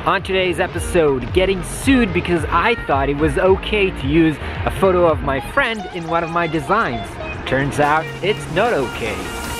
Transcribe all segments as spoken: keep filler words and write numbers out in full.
On today's episode, getting sued because I thought it was okay to use a photo of my friend in one of my designs. Turns out it's not okay.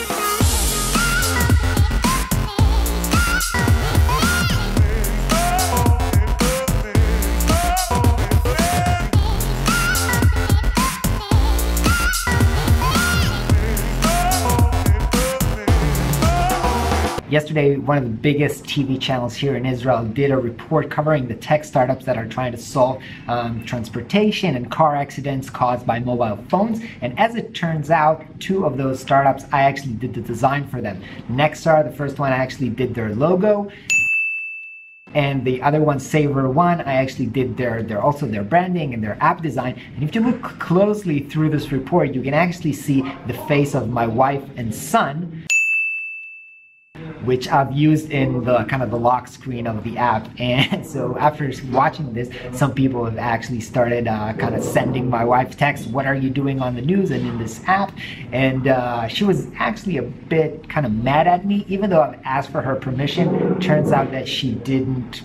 Yesterday, one of the biggest T V channels here in Israel did a report covering the tech startups that are trying to solve um, transportation and car accidents caused by mobile phones. And as it turns out, two of those startups, I actually did the design for them. Nexar, the first one, I actually did their logo. And the other one, Savor One, I actually did their, their also their branding and their app design. And if you look closely through this report, you can actually see the face of my wife and son, which I've used in the kind of the lock screen of the app. And so after watching this, some people have actually started uh, kind of sending my wife texts, what are you doing on the news and in this app? And uh, she was actually a bit kind of mad at me, even though I've asked for her permission. Turns out that she didn't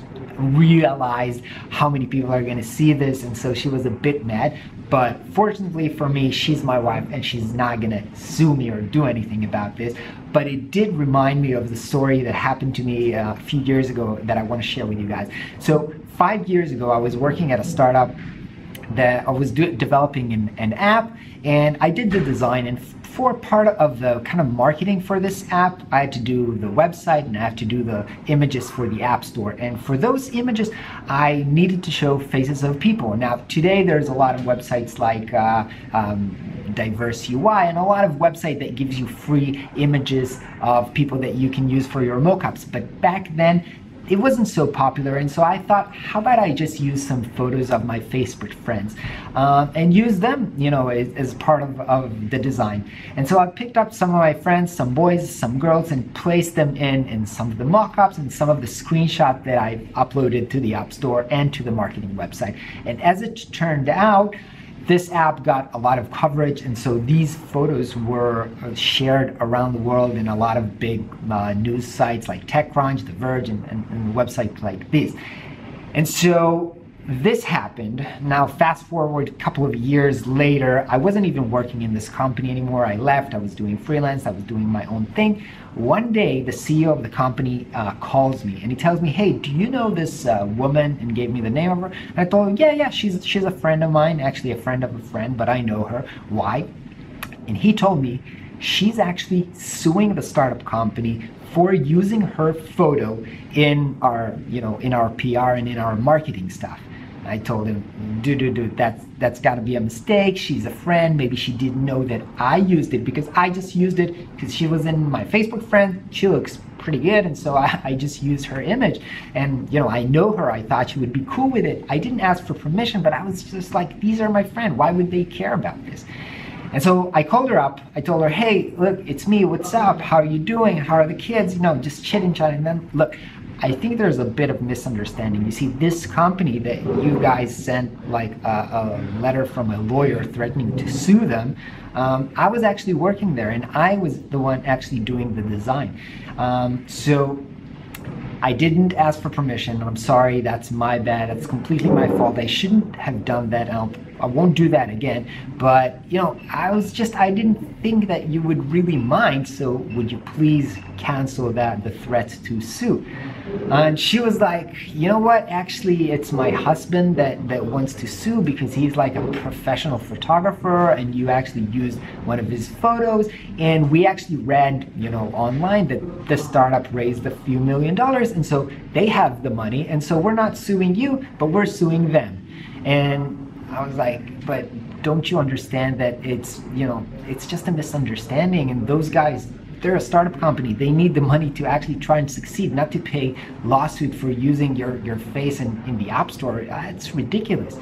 realize how many people are going to see this, and so she was a bit mad. But fortunately for me, she's my wife and she's not going to sue me or do anything about this. But it did remind me of the story that happened to me uh, a few years ago that I want to share with you guys. So five years ago, I was working at a startup that I was do developing an, an app, and I did the design. And for part of the kind of marketing for this app, I had to do the website and I had to do the images for the App Store. And for those images, I needed to show faces of people. Now, today there's a lot of websites like uh, um, Diverse U I and a lot of website that gives you free images of people that you can use for your mockups. But back then, it wasn't so popular, and so I thought, how about I just use some photos of my Facebook friends um, and use them, you know, as, as part of, of the design. And so I picked up some of my friends, some boys, some girls, and placed them in in some of the mock-ups and some of the screenshots that I uploaded to the App Store and to the marketing website. And as it turned out, this app got a lot of coverage, and so these photos were shared around the world in a lot of big uh, news sites like TechCrunch, The Verge, and, and, and websites like this. And so this happened. Now fast forward a couple of years later, I wasn't even working in this company anymore. I left, I was doing freelance, I was doing my own thing. One day, the C E O of the company uh, calls me and he tells me, hey, do you know this uh, woman? And gave me the name of her. And I told him, yeah, yeah, she's, she's a friend of mine, actually a friend of a friend, but I know her. Why? And he told me she's actually suing the startup company for using her photo in our, you know, in our P R and in our marketing stuff. I told him, dude, dude, dude, that's, that's gotta be a mistake. She's a friend. Maybe she didn't know that I used it because I just used it because she was in my Facebook friend. She looks pretty good. And so I, I just used her image. And, you know, I know her. I thought she would be cool with it. I didn't ask for permission, but I was just like, these are my friends. Why would they care about this? And so I called her up. I told her, hey, look, it's me. What's up? How are you doing? How are the kids? You know, just chit-chatting. And then, look, I think there's a bit of misunderstanding. You see, this company that you guys sent like a, a letter from a lawyer threatening to sue them, um, I was actually working there and I was the one actually doing the design. Um, so I didn't ask for permission. I'm sorry, that's my bad. That's completely my fault. I shouldn't have done that. I'll, I won't do that again. But, you know, I was just, I didn't think that you would really mind. So would you please cancel that, the threat to sue? And she was like, you know what, actually it's my husband that, that wants to sue because he's like a professional photographer and you actually used one of his photos. And we actually read, you know, online that the startup raised a few million dollars and so they have the money and so we're not suing you, but we're suing them. And I was like, but don't you understand that it's, you know, it's just a misunderstanding and those guys, they're a startup company. They need the money to actually try and succeed, not to pay lawsuit for using your, your face in, in the App Store. It's ridiculous.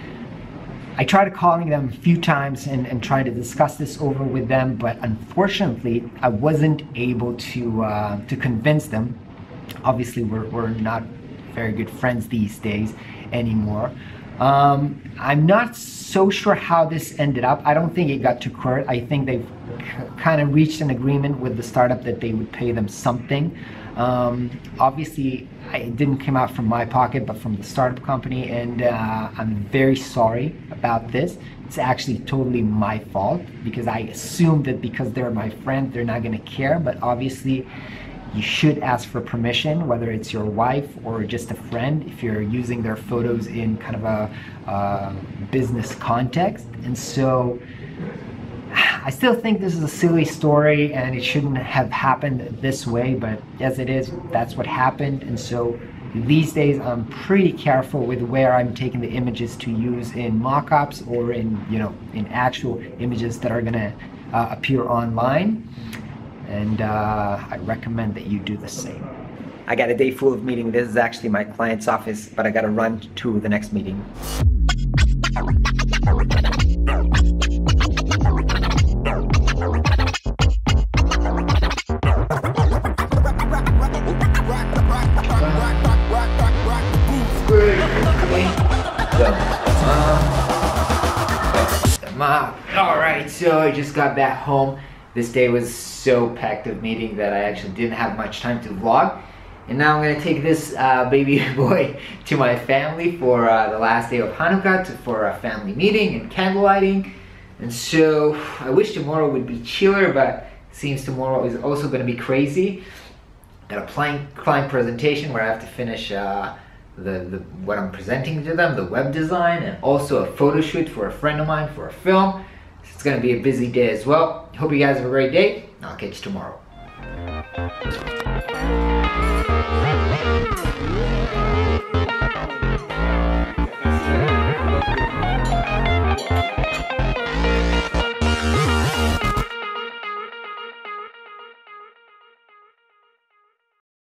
I tried calling them a few times and, and trying to discuss this over with them, but unfortunately, I wasn't able to, uh, to convince them. Obviously, we're, we're not very good friends these days anymore. Um, I'm not so sure how this ended up. I don't think it got to court. I think they've kind of reached an agreement with the startup that they would pay them something. Um, obviously, I, it didn't come out from my pocket, but from the startup company, and uh, I'm very sorry about this. It's actually totally my fault because I assumed that because they're my friend, they're not gonna care, but obviously you should ask for permission, whether it's your wife or just a friend, if you're using their photos in kind of a uh, business context. And so I still think this is a silly story and it shouldn't have happened this way, but as it is, that's what happened. And so these days I'm pretty careful with where I'm taking the images to use in mock-ups or in, you know, in actual images that are gonna uh, appear online. And uh, I recommend that you do the same. I got a day full of meetings. This is actually my client's office, but I gotta run to the next meeting. Alright, so I just got back home. This day was so packed of meetings that I actually didn't have much time to vlog. And now I'm gonna take this uh, baby boy to my family for uh, the last day of Hanukkah, to, for a family meeting and candle lighting. And so I wish tomorrow would be chiller, but it seems tomorrow is also gonna be crazy. Got a client, client presentation where I have to finish uh, the, the what I'm presenting to them, the web design, and also a photo shoot for a friend of mine for a film. So it's gonna be a busy day as well. Hope you guys have a great day. I'll catch you tomorrow. Thank you.